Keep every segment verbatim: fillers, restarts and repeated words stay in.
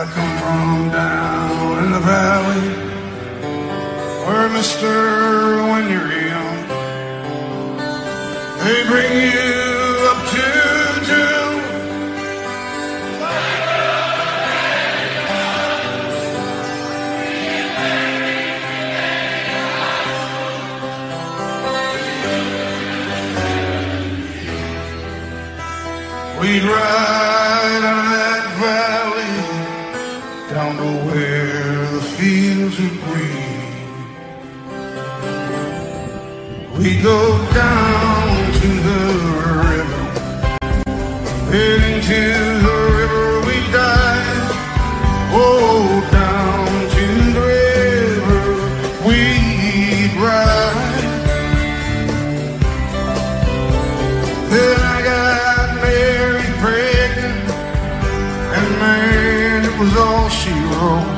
I come from down in the valley, where, mister, when you're young, they bring you up to do. We'd ride out of that valley down to where the fields are green. We go down to the river, heading to the river we dive. Oh, down to the river we'd ride. Then I got married pregnant, and man, it was all she wrote.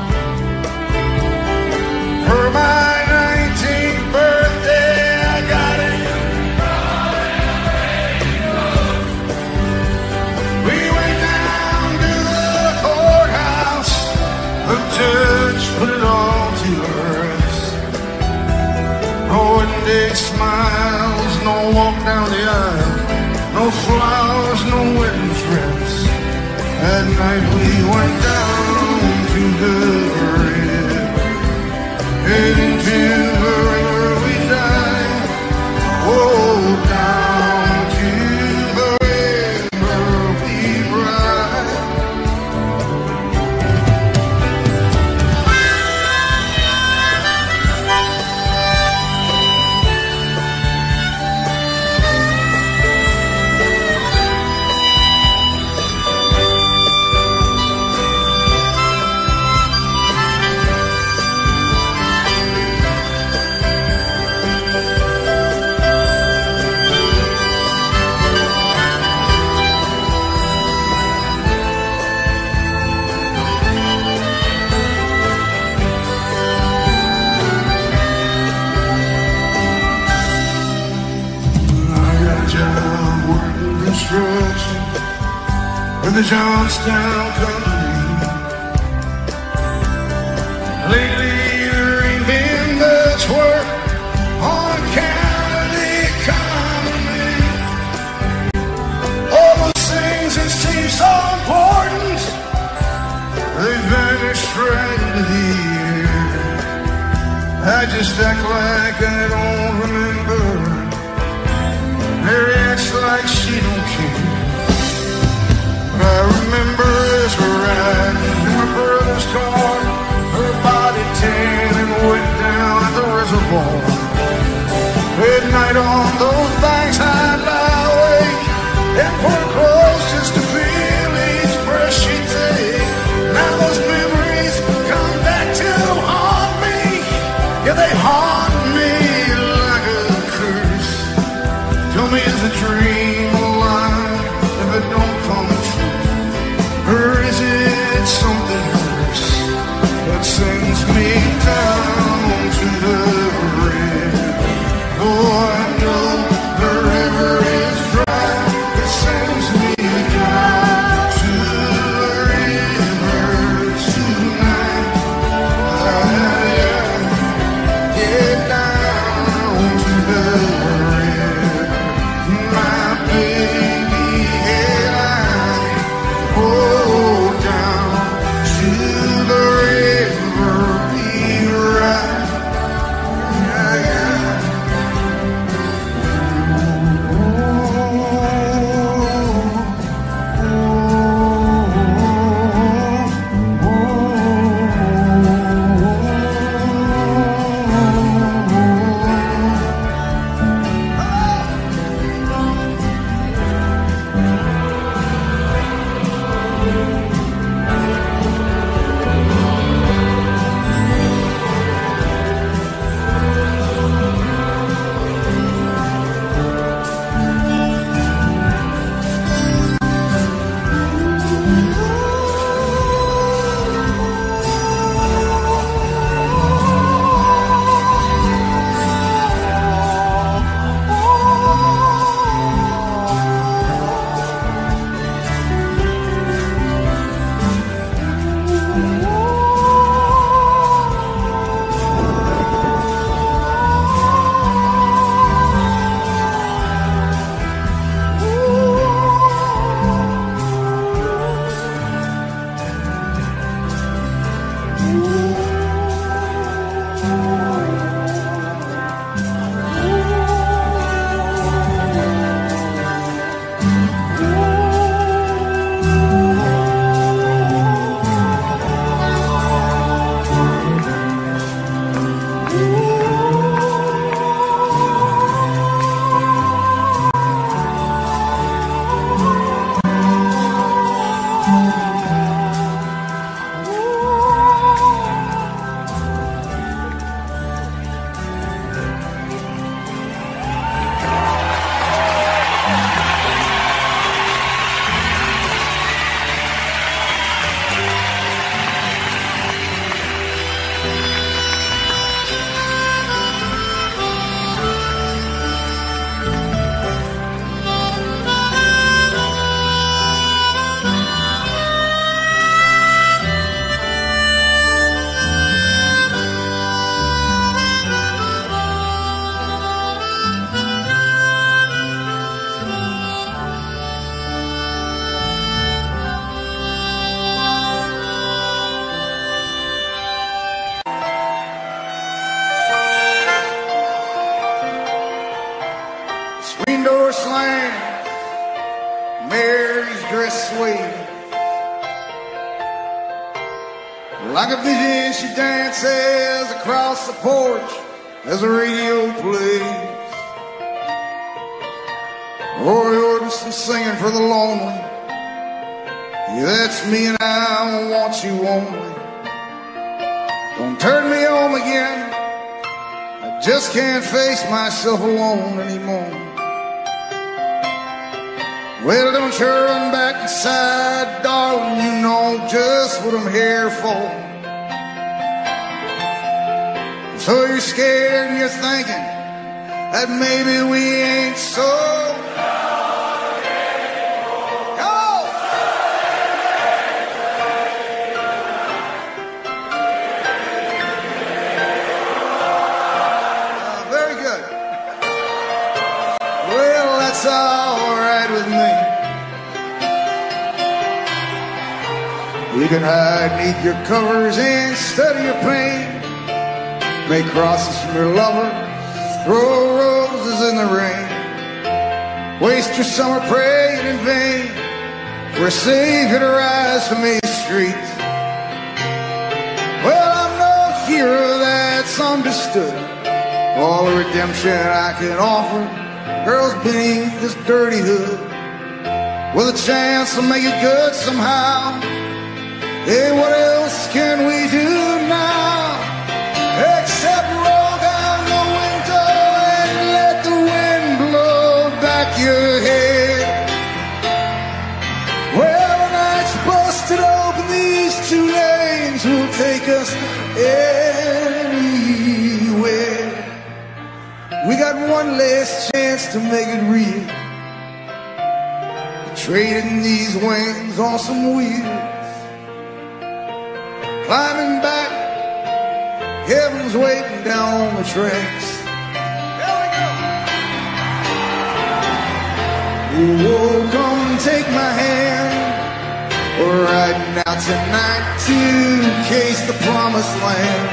For my nineteenth birthday, I got it. We went down to the courthouse. The judge put it all to rest. No index smiles, no walk down the aisle, no flowers, no wedding dress. That night we went down to the river, heading to the river we dive. Oh, down to the river we ride. With the Johnstown Company. Lately there ain't been much work on account of the economy. All those things that seem so important, they vanished right into the air. I just act like I don't remember. Mary acts like she don't care. I remember as we're riding in my brother's car, her body tan and went down at the reservoir. At night on those banks I'd lie awake and pour clothes just to feel each breath she'd take. Now those memories come back to haunt me. Yeah, they haunt me like a curse. Tell me, is a dream alive? Mary's dress swayed. Like a vision, she dances across the porch as the radio plays. Roy Orbison singing for the lonely. Yeah, that's me and I want you only. Don't turn me on again. I just can't face myself alone anymore. Well, don't you run back inside, darling. You know just what I'm here for. So you're scared and you're thinking that maybe we ain't so. That's all right with me. You can hide beneath your covers and study your pain. Make crosses from your lover, throw roses in the rain. Waste your summer praying in vain for a savior to rise from these streets. Well, I'm no hero that's understood. All the redemption I can offer, girls beneath this dirty hood, with a chance to make it good somehow. Hey, what else can we do now except roll down the window and let the wind blow back your head? Well, the night's busted open, these two lanes will take us anywhere. We got one last chance to make it real, trading these wings on some wheels. Climbing back, heaven's waiting down on the tracks. There we go. Oh, come take my hand. We're riding out tonight to chase the promised land.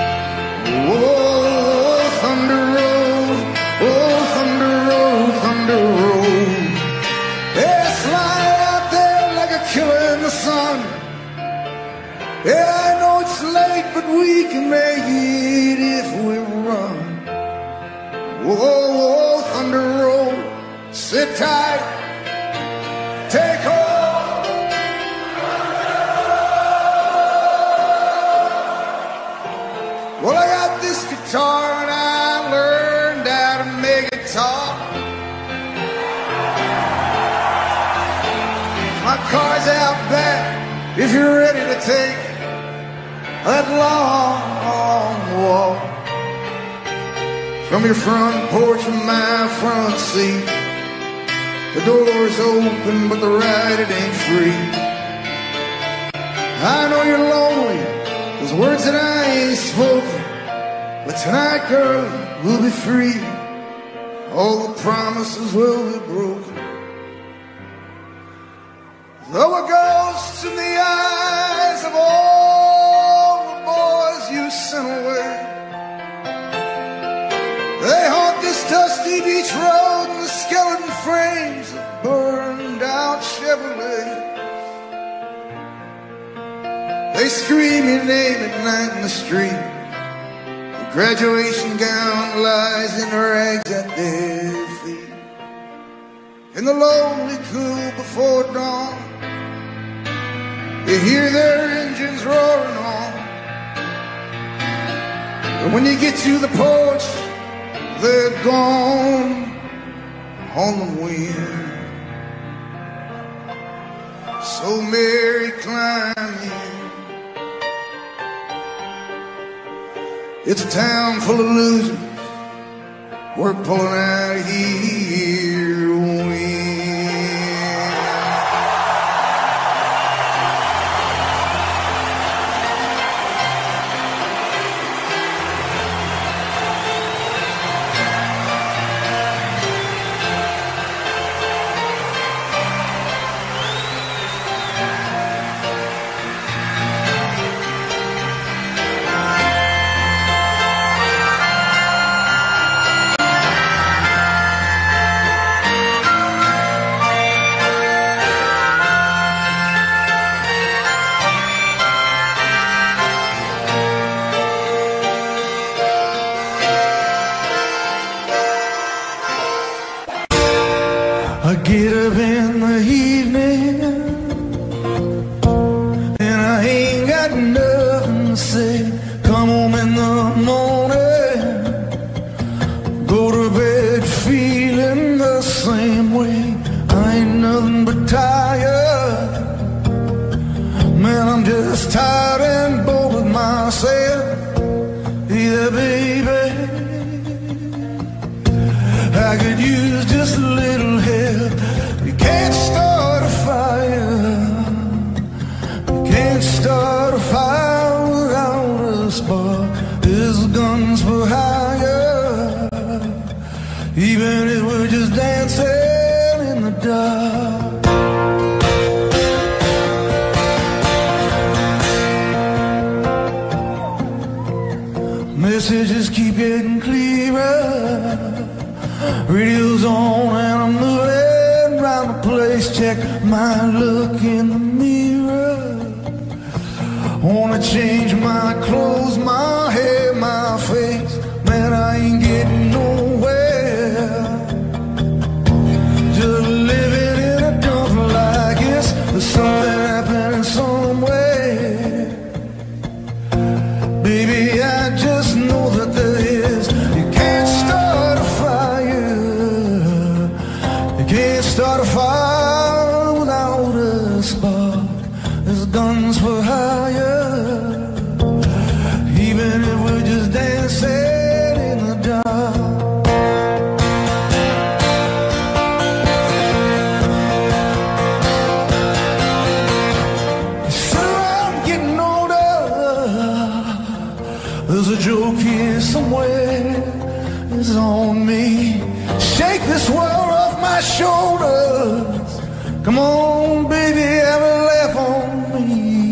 Oh, thunder road, oh, thunder road, thunder road. It's flying out there like a killer in the sun. Yeah, I know it's late, but we can make it if we run. Whoa, whoa, thunder road, sit tight, take hold. Well, I got this guitar and I learned how to make it talk. My car's out back if you're ready to take that long, long walk. From your front porch to my front seat, the door's open, but the ride, it ain't free. I know you're lonely, those words that I ain't spoken, but tonight, girl, we'll be free. All the promises will be broken. Though a ghost in the eyes of all the boys you sent away, they haunt this dusty beach road in the skeleton frames of burned out Chevrolet. They scream your name at night in the street. Your graduation gown lies in rags at their feet. In the lonely cool before dawn, you hear their engines roaring on. But when you get to the porch, they're gone on the wind. So Mary, climb in. It's a town full of losers. We're pulling out of here. Wind. in the evening, and I ain't got nothing to say. Come home in the morning, go to bed feeling the same way. I ain't nothing but tired, man, I'm just tired and bored with myself. Yeah, baby, I could use just a little help. You can't start a fire, you can't start a fire without a spark. There's guns for hire, even if we're just dancing in the dark. Messages keep getting clearer, radio's on and I'm moving around the place. Check my look in the mirror, wanna change my clothes, my hair, my face. Man, I ain't getting nowhere, just living in a dump. I guess there's something happening somewhere. Baby, I just know that there is. You can't start a fire, you can't start a fire without a spark. There's guns for hire, even if we're just dancing in the dark. So I'm getting older, there's a joke here somewhere, it's on me. Shake this world off my shoulders. Come on, baby, have a laugh on me.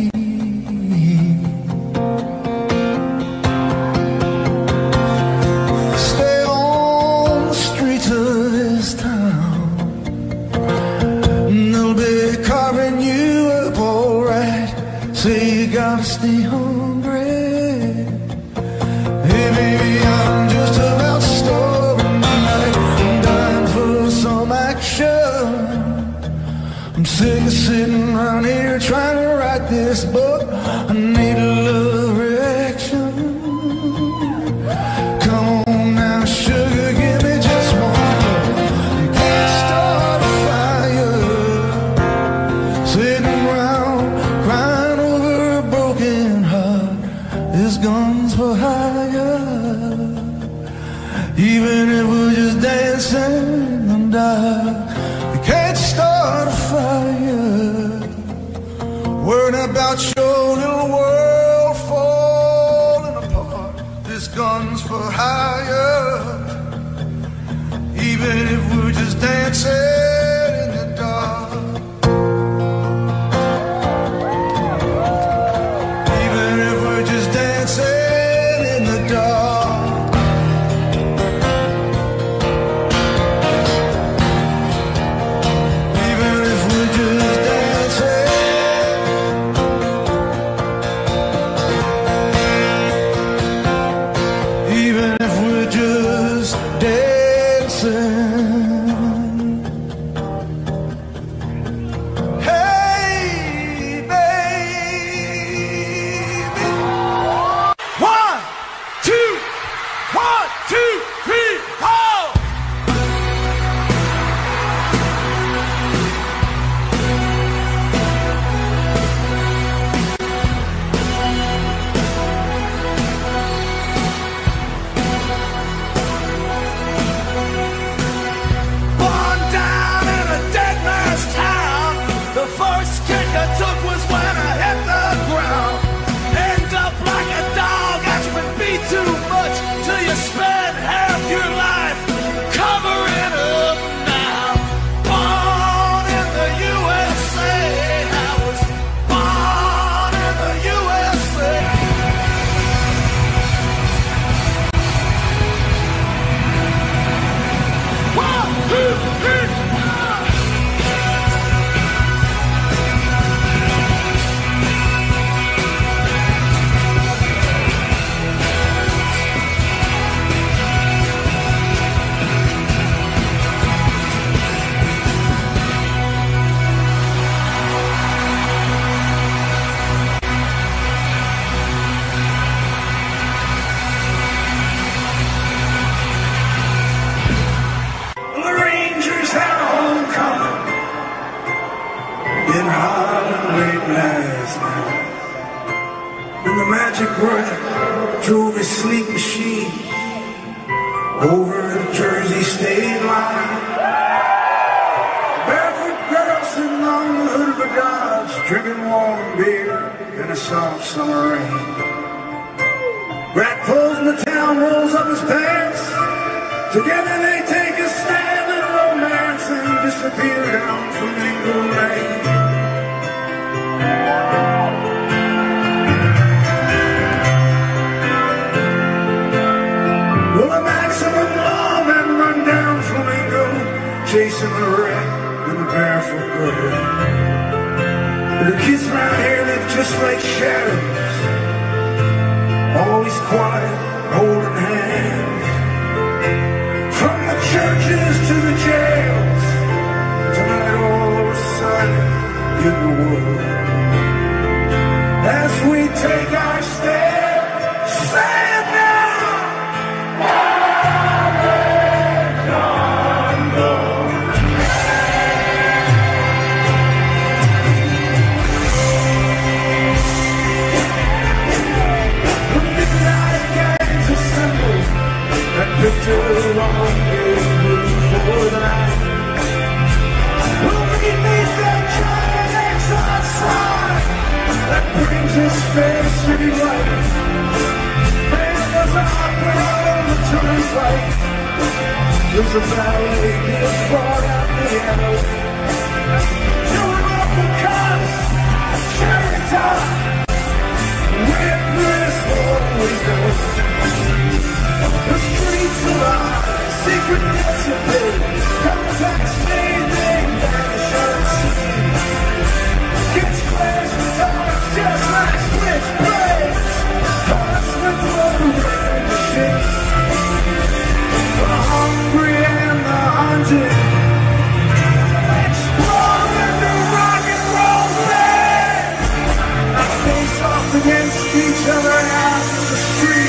Stay on the streets of this town, and they'll be carving you up alright. Say you gotta stay hungry. Hey, baby, I'm just about starving tonight. I'm dying for some action. I'm sick of sitting around here trying to write this book. I need a love reaction. Come on now, sugar, give me just one look. You can't start a fire, sitting around crying over a broken heart. There's guns for hire, even if we're just dancing in the dark. You can't start a fire, worrying about your little world falling apart. This gun's for hire, even if we're just dancing in the dark. Even if we're just dancing in the dark. in Harlem late last night. And the magic rat drove his sleek machine over the Jersey state line. Barefoot girl sitting on the hood of a Dodge, drinking warm beer in a soft summer rain. Rat pulls in the town, rolls up his pants. Together they take a stand in romance and disappear down Flamingo Lane. Well, a maximum lawman run down Flamingo, chasing the rat and the barefoot girl. The kids around here live just like shadows, always quiet, holding hands. From the churches to the jails, tonight all is silent in the world. As we take our stand, stand now. The midnight gangs assemble and picture rendezvous for the night. We'll meet beneath that giant exile sign that brings us fair city light. And there's an opera on the turnpike. There's a ballet being brought out piano. Children up the cops, cherry top. Witness what we go. The streets alive, secret discipline. Come backstage, they vanish unseen. Gets flash and talks just like switchblades. Hearts with motoring machines. The hungry and the hunted explode into rock and roll bands. They face off against each other out in the street.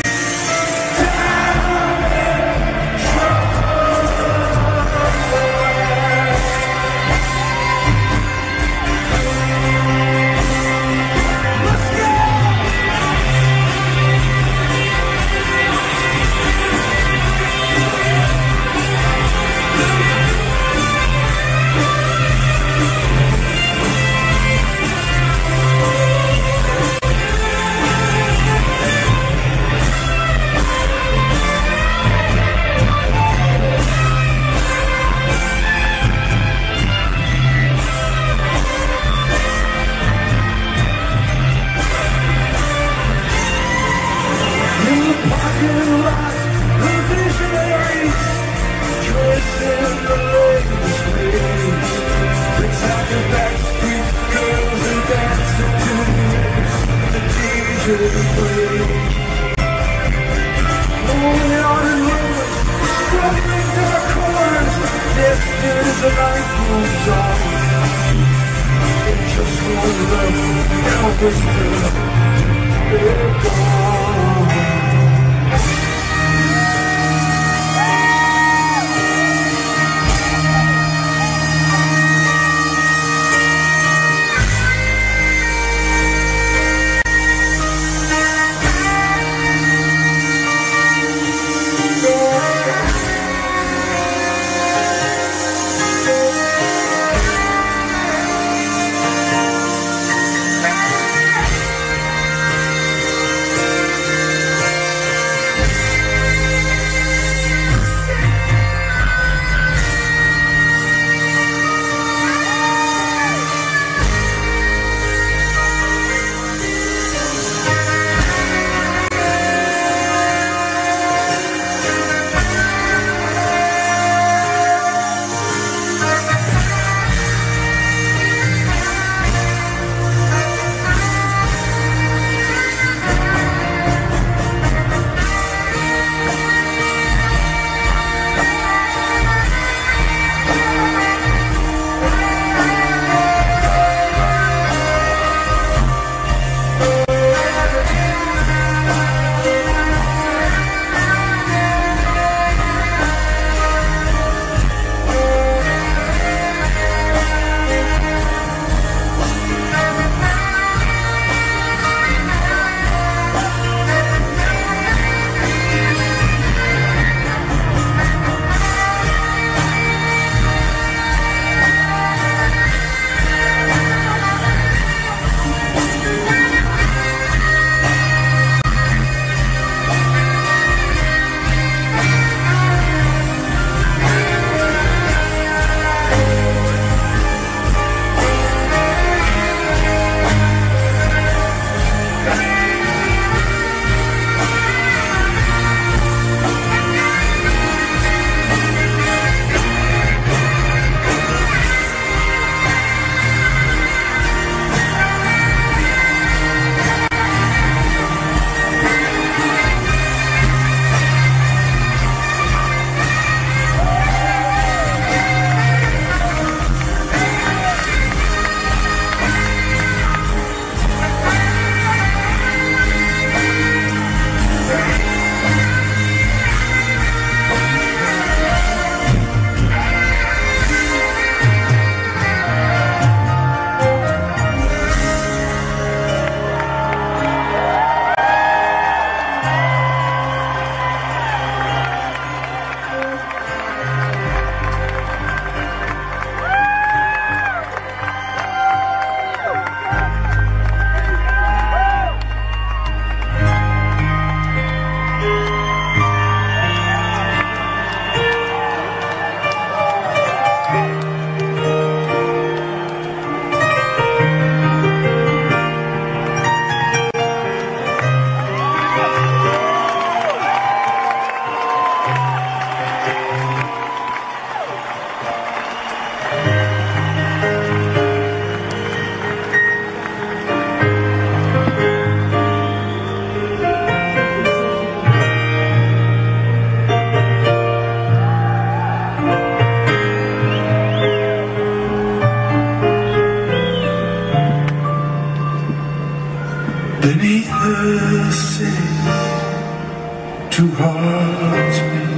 two hearts beat,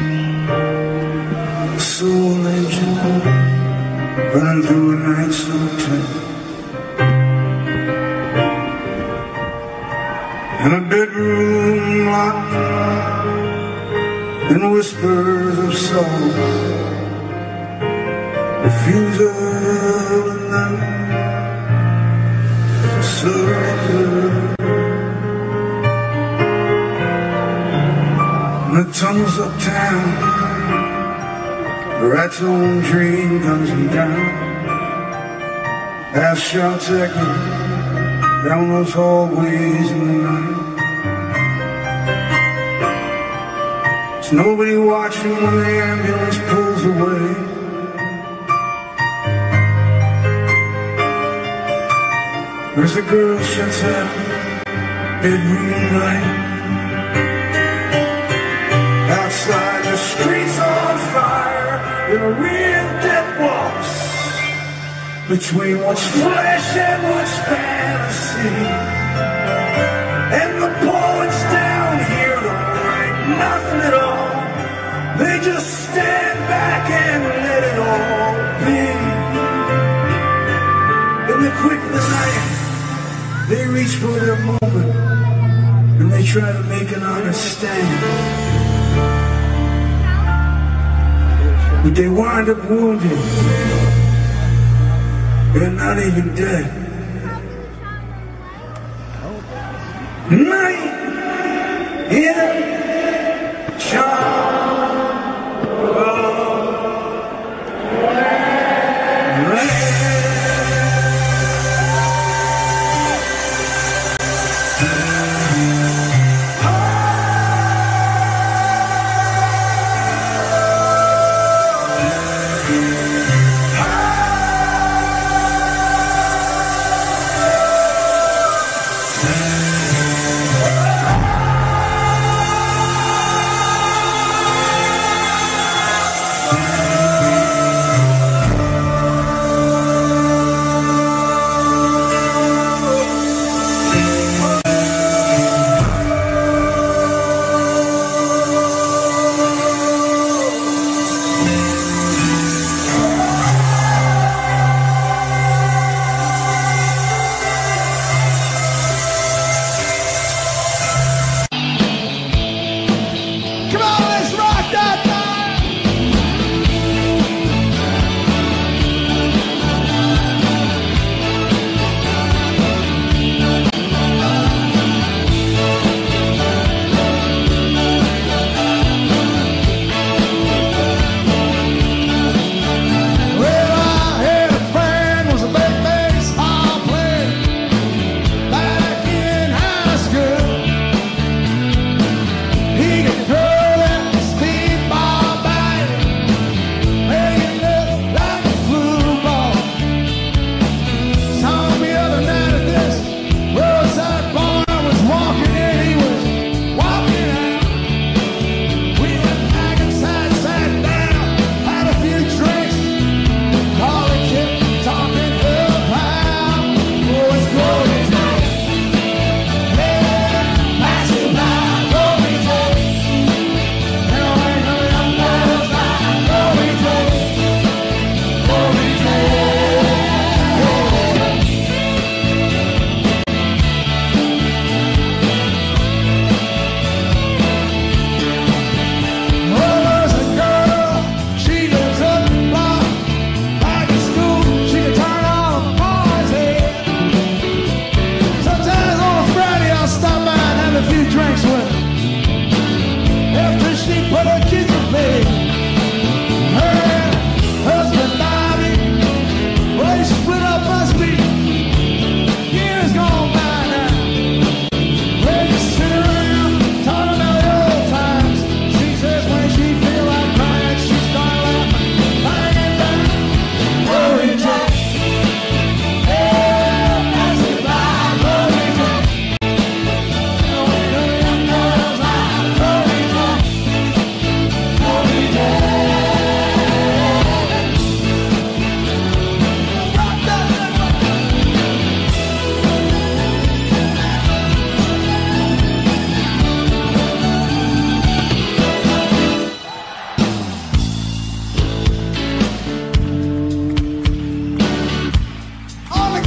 a soul engine running through a night so tight. In a bedroom locked in whispers of sorrow, refusal and then surrender. In the tunnels of town, the rat's own dream guns him down. As shouts echo down those hallways in the night. There's nobody watching when the ambulance pulls away. There's a girl shuts out bedroom light. Outside the streets on fire, in a real death waltz between what's flesh and what's fantasy. And the poets down here don't write nothing at all. They just stand back and let it all be. In the quick of the night, they reach for their moment and they try to make an honest stand. But they wind up wounded. They're not even dead. Night in Charlotte.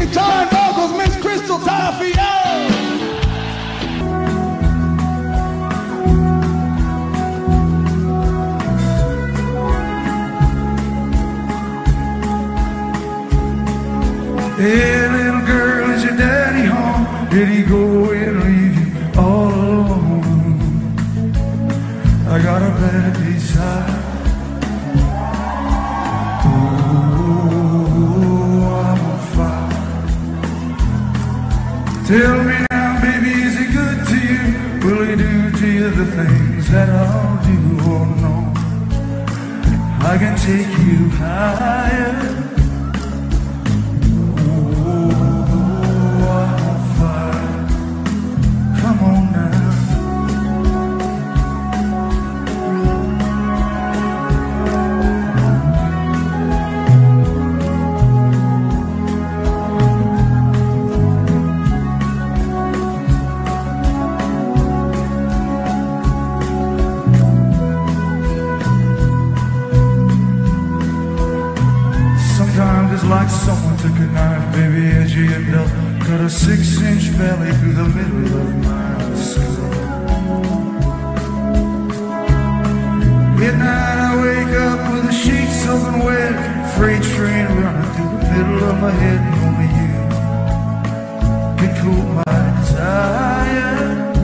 Guitar and vocals, Miss Crystal Tafio. Hey, little girl, is your daddy home? Did he go and leave you all alone? I got a bad desire. Oh, I'm on fire. Tell me now, baby, is he good to you? Will he do to you the things that I'll do? Oh no, I can take you higher. Like someone took a knife, baby, edgy and dull, cut a six-inch belly through the middle of my skull. At night I wake up with the sheets soaking wet, freight train running through the middle of my head, and only you can cool my desire.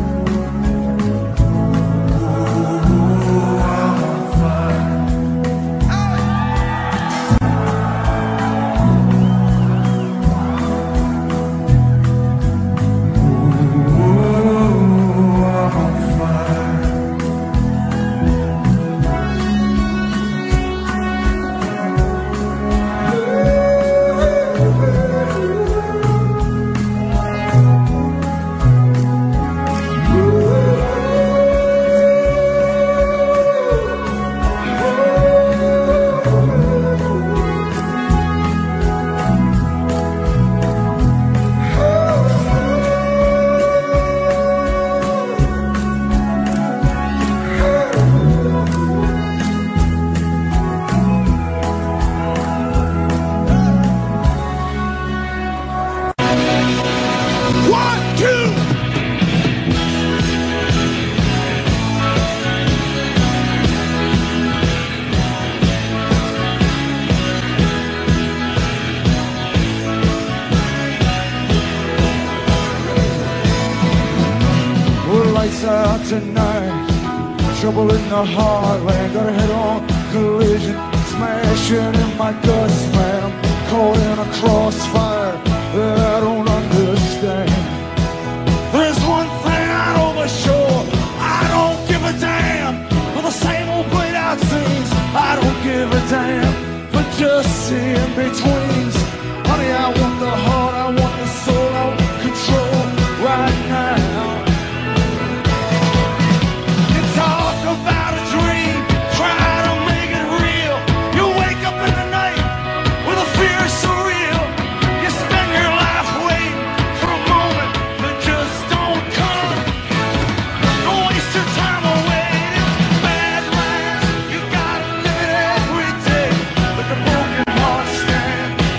Lights out tonight, trouble in the heartland, got a head-on collision, smashing in my guts, man. I'm caught in a crossfire that I don't understand. There's one thing I know for sure, I don't give a damn for the same old played out scenes. I don't give a damn for just in-betweens. Honey, I want the heart, I want the soul, I want control right now. About a dream, try to make it real. You wake up in the night with a fear so real. You spend your life waiting for a moment that just don't come. Don't waste your time away. Bad life, you gotta live it every day. Let the broken heart stand.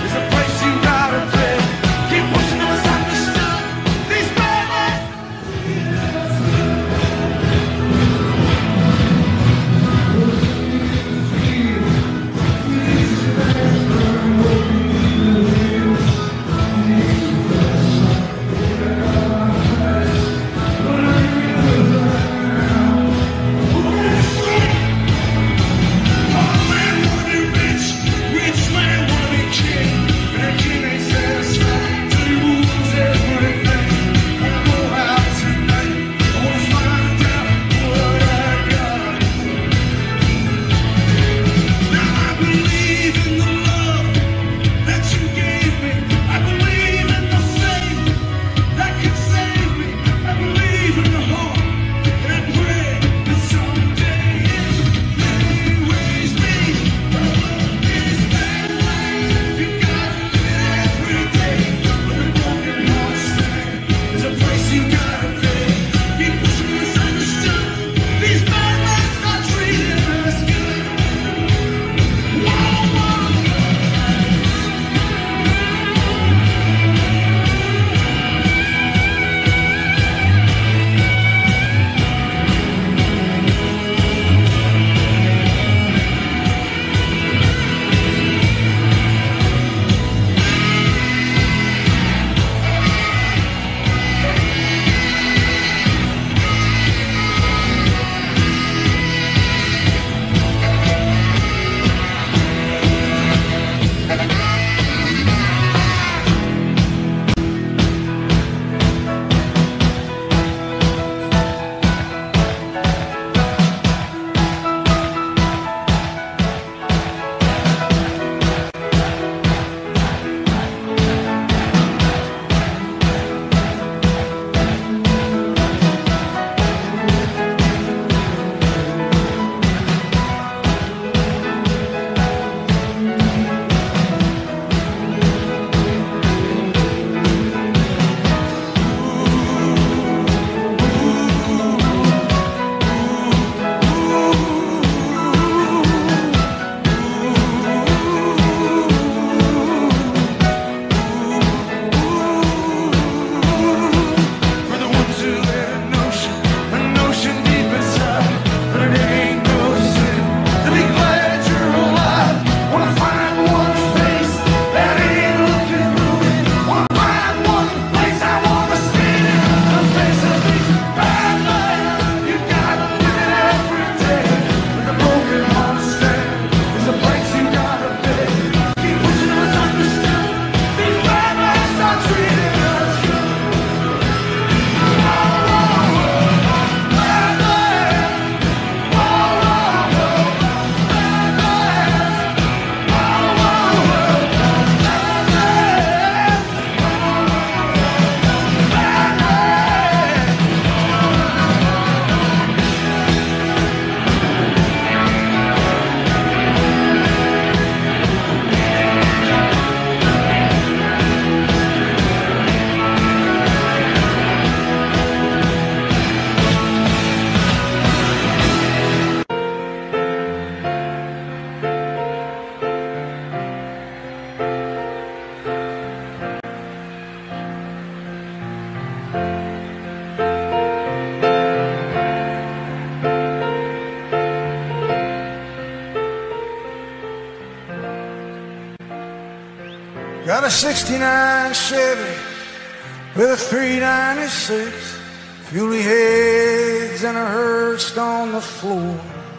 got a sixty-nine Chevy with a three ninety-six, fuely heads and a hearse on the floor.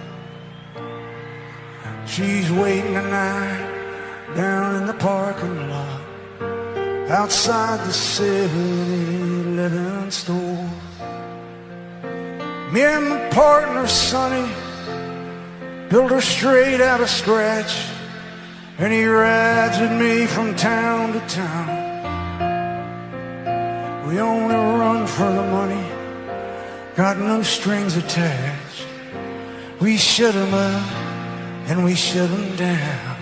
She's waiting tonight down in the parking lot outside the seven eleven store. Me and my partner Sonny built her straight out of scratch, and he rides with me from town to town. We only run for the money, got no strings attached. We shut him up and we shut him down.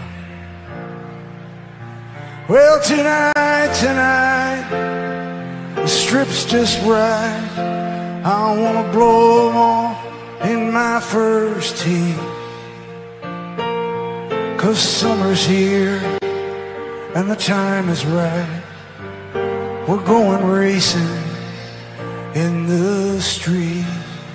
Well, tonight, tonight, the strip's just right. I wanna blow 'em off in my first heat, 'cause summer's here and the time is right. We're going racing in the street.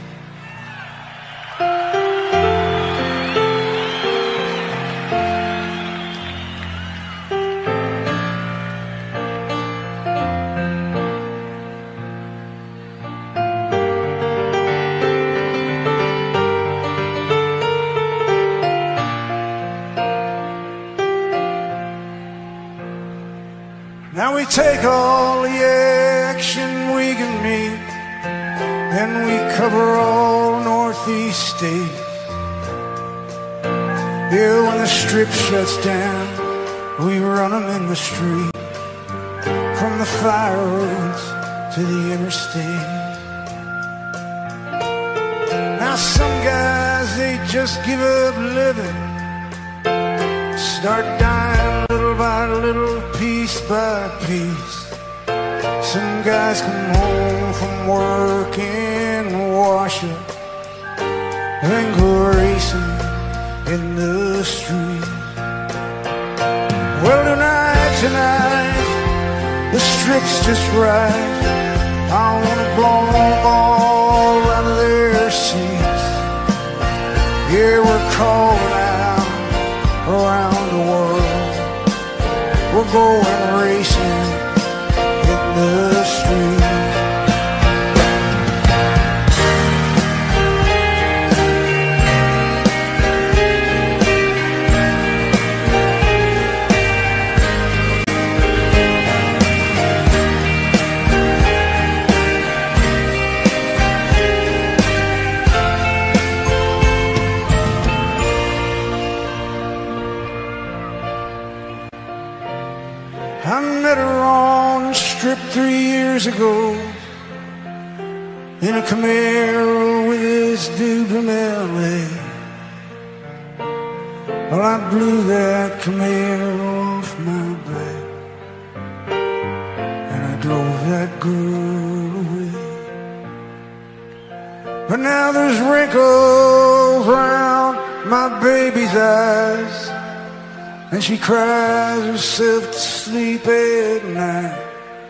Now we take all the action we can meet, and we cover all Northeast states. Yeah, when the strip shuts down, we run them in the street, from the fire roads to the interstate. Now some guys, they just give up living, start dying little by little, piece by piece. Some guys come home from work and wash up, then go racing in the street. Well, tonight, tonight, the strip's just right. I wanna blow them all out of their seats. Yeah, we're calling out around the world. We're going racing in the street. I met her on the strip three years ago in a Camaro with this dude from L A. Well, I blew that Camaro off my back, and I drove that girl away. But now there's wrinkles around my baby's eyes, and she cries herself to sleep at night.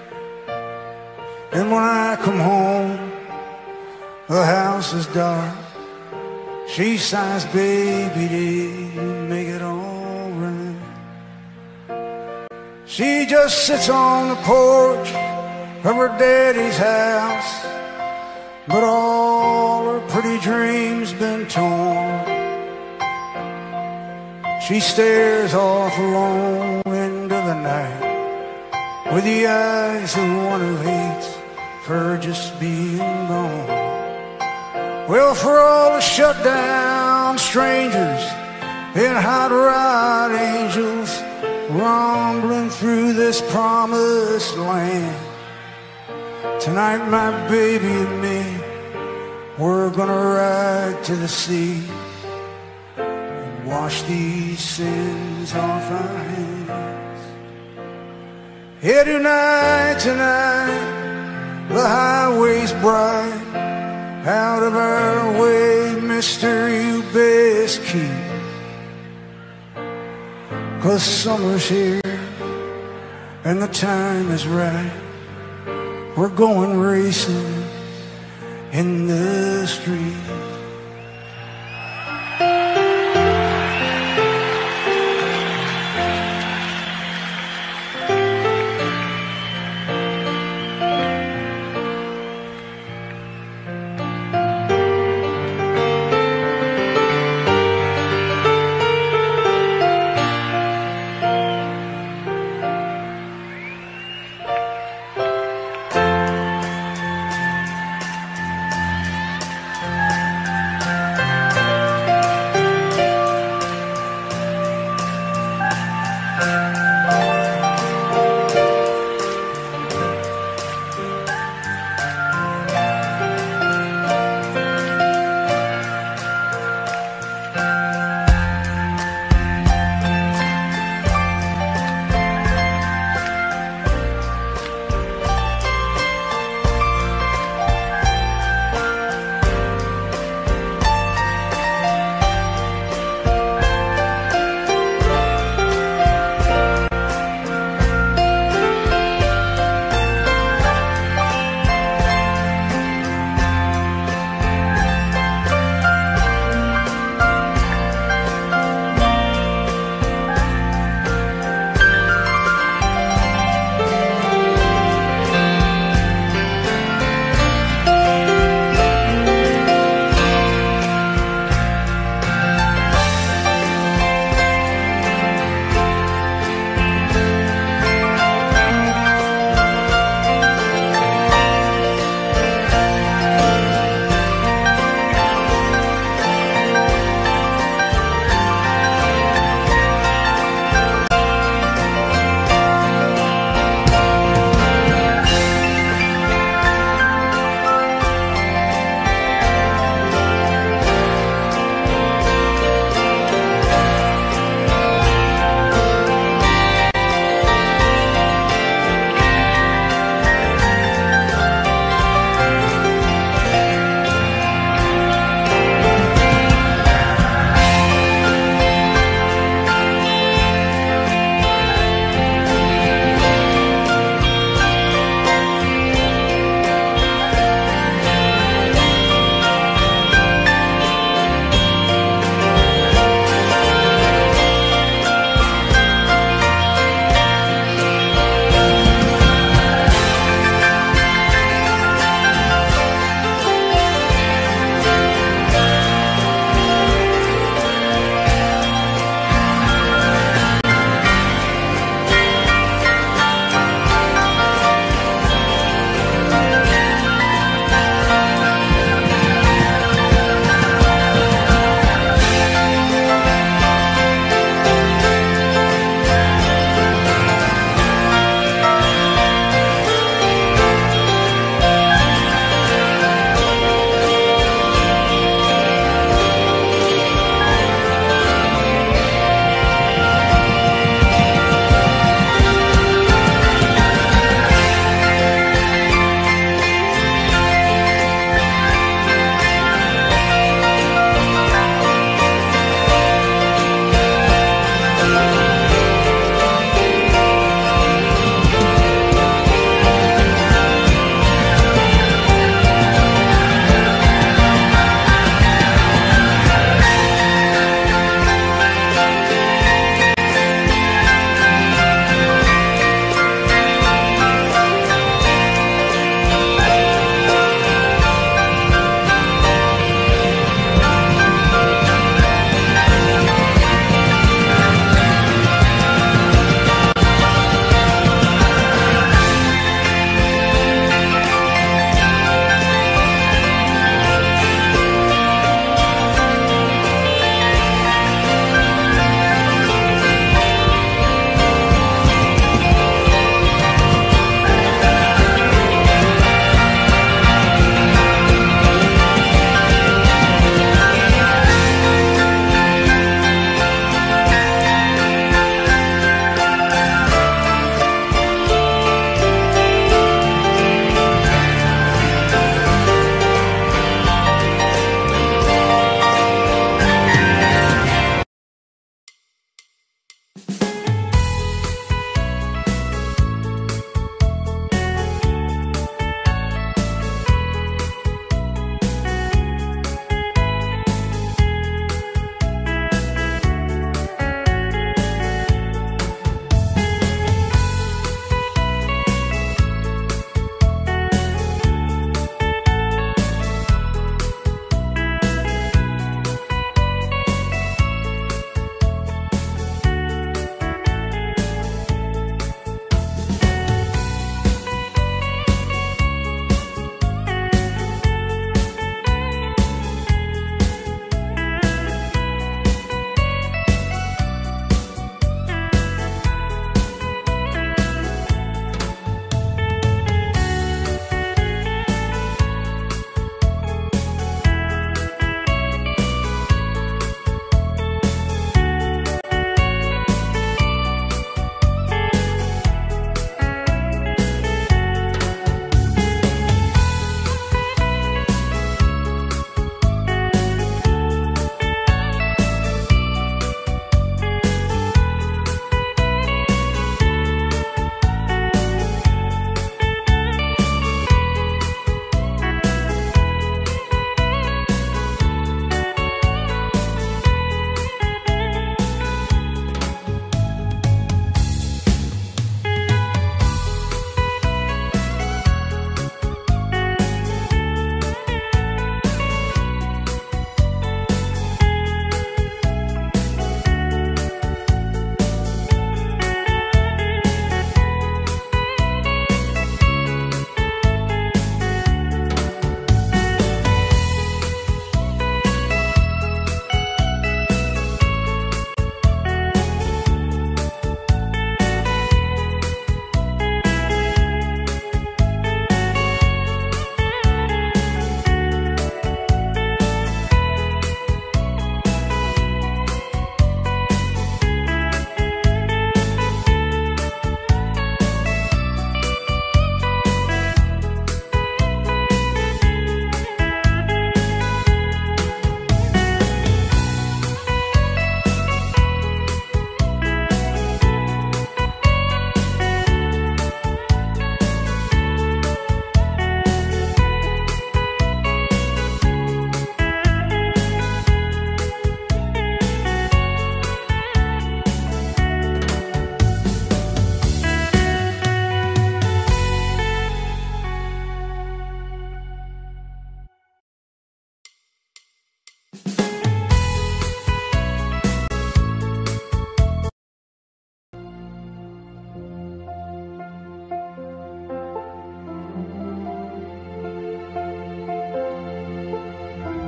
And when I come home, the house is dark. She sighs, baby, did you make it all right? She just sits on the porch of her daddy's house, but all her pretty dreams been torn. She stares off alone into the night with the eyes of one who hates for just being born. Well, for all the shut down strangers and hot rod angels rumbling through this promised land, tonight my baby and me, we're gonna ride to the sea, wash these sins off our hands. Yeah, tonight, tonight, the highway's bright. Out of our way, mister, you best keep, 'cause summer's here and the time is right. We're going racing in the street.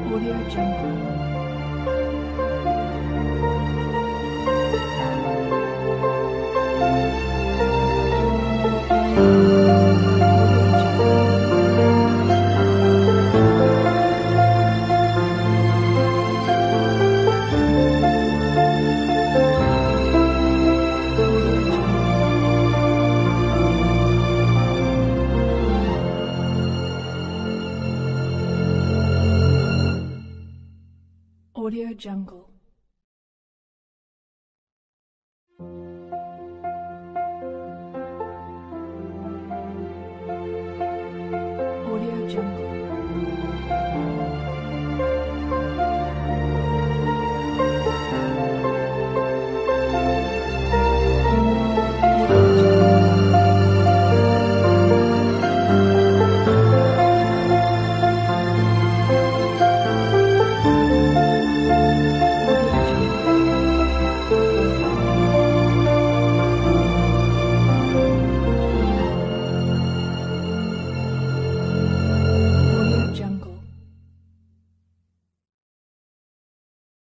Audio Jungle. Audio Jungle. Audio Jungle.